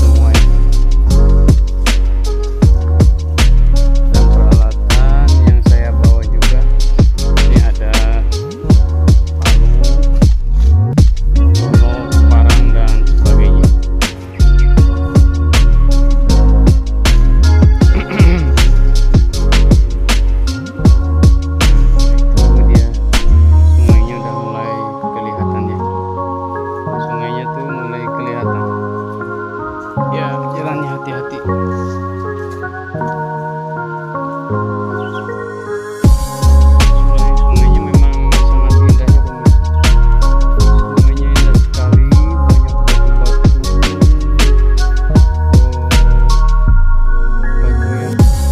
semua ya. Dan peralatan yang saya bawa juga ini ada palu, golok, parang dan sebagainya. Ya, jalannya hati-hati. Sungainya memang sangat indah ya teman. Sungainya indah sekali, banyak batu-batu, batu ya.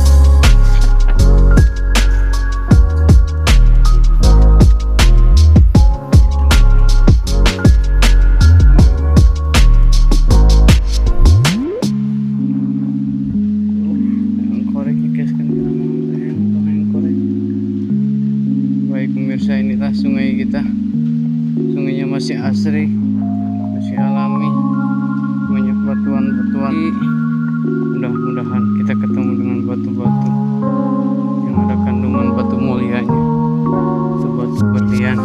Baik pemirsa, inilah sungai kita. Sungainya masih asri, masih alami, banyak batuan-batuan. Mudah-mudahan kita ketemu dengan batu-batu yang ada kandungan batu mulianya, batu-batu berlian.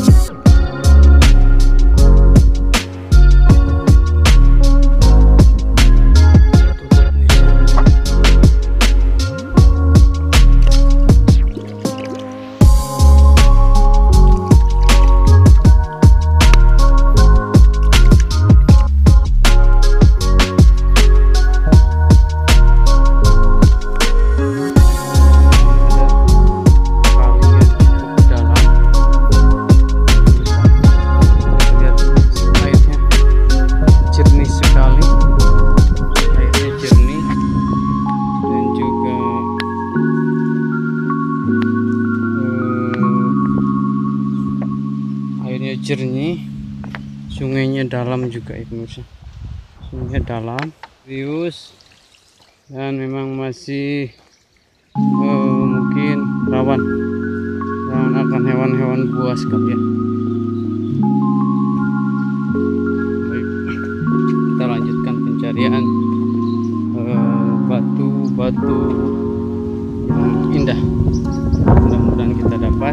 Airnya jernih, sungainya dalam juga ya pemirsa. Sungainya dalam, serius, dan memang masih mungkin rawan dan akan hewan-hewan buas sekalian. Baik, kita lanjutkan pencarian batu-batu yang indah. Mudah-mudahan kita dapat.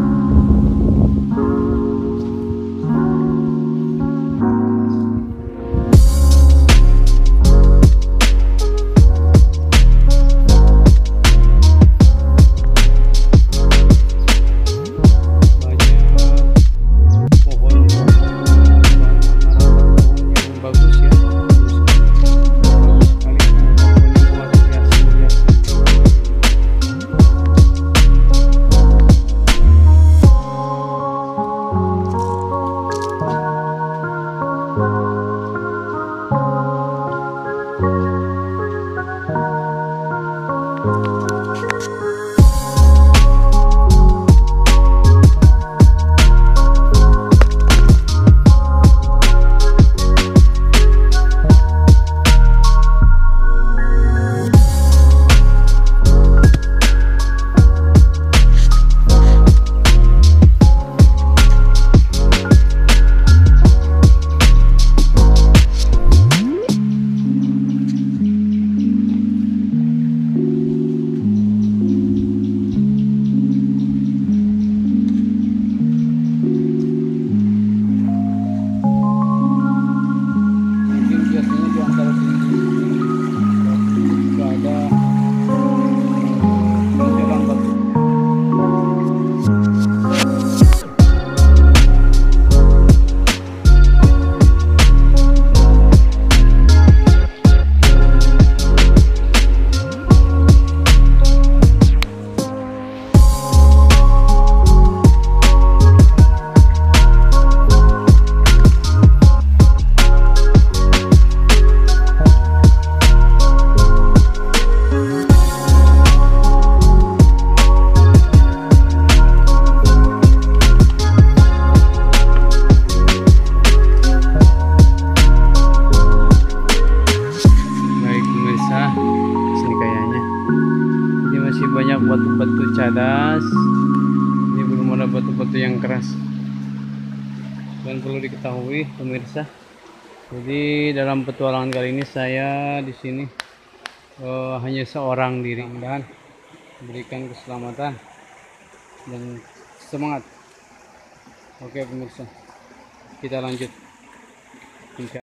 batu-batu cadas. Ini belum ada batu-batu yang keras. Dan perlu diketahui pemirsa, Jadi dalam petualangan kali ini saya di sini hanya seorang diri, dan berikan keselamatan dan semangat. Oke pemirsa, kita lanjut.